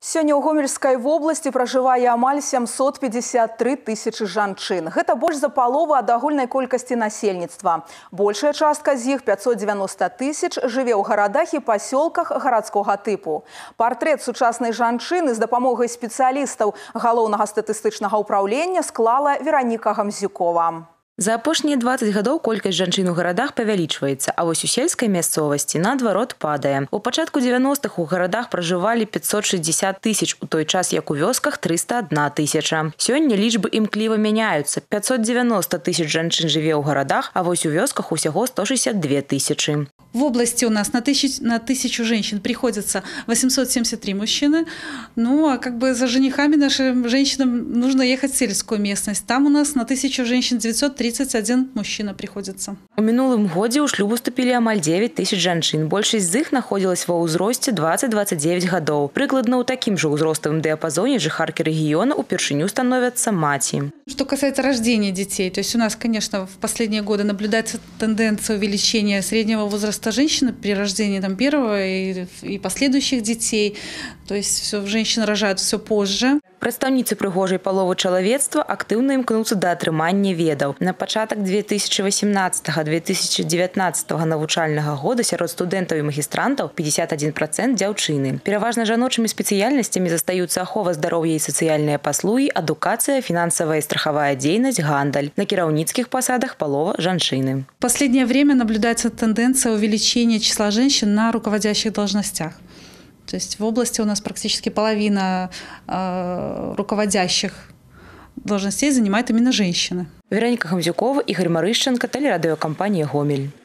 Сёння ў Гомельскай вобласці пражывае амаль 753 тысячы жанчын. Гэта больш за палову ад агульнай колькасці насельніцтва. Большая частка з іх, 590 тысяч, жыве ў гарадах і пасёлках гарадскога тыпу. Партрэт сучаснай жанчыны з дапамогай спецыялістаў Галоўнага статыстычнага ўпраўлення склала Вераніка Гамзюкова. За апошнія 20 гадоў колькасць жанчын у гарадах павялічваецца, а вось у сельскай мясцовасці наадварот падае. У пачатку 90-х у гарадах пражывалі 560 тысяч, у той час як у вёсках 301 тысяча. Сёння лічбы імкліва мяняюцца. 590 тысяч жанчын жыве ў гарадах, а вось у вёсках усяго 162 тысячи. В области у нас на тысячу женщин приходится 873 мужчины. Ну, а как бы за женихами нашим женщинам нужно ехать в сельскую местность. Там у нас на 1000 женщин 931 мужчина приходится. У мінулым годзе ў шлюб уступілі амаль 9 тысяч жанчын. Большасць з іх находилась ва ўзросце 20-29 гадоў. Прыкладна ў такім жа ўзроставым дыяпазоне жыхаркі рэгіёна упершыню становятся маці. Что касается рождения детей, то есть у нас, конечно, в последние годы наблюдается тенденция увеличения среднего возраста женщины при рождении первого и последующих детей. То есть женщины рожают все позже. Прадстаўніцы прыгожай паловы чалавецтва актыўна імкнуцца да атрымання ведаў. На пачатак 2018-2019 навучальнага года сярод студэнтаў і магістрантаў 51% дзяўчыны. Пераважна жаночымі спецыяльнасцямі застаюцца ахова здароўя і сацыяльныя паслугі, адукацыя, фінансавая і страхавая дзейнасць, гандаль. На кіраўніцкіх пасадах палова жанчыны. В последнее время наблюдается тенденция увеличения числа женщин на руководящих должностях. То есть в области у нас практически половина руководящих должностей занимает именно женщины. Вераніка Гамзюкова, Ігор Марышченко, телерадиокомпания «Гомель».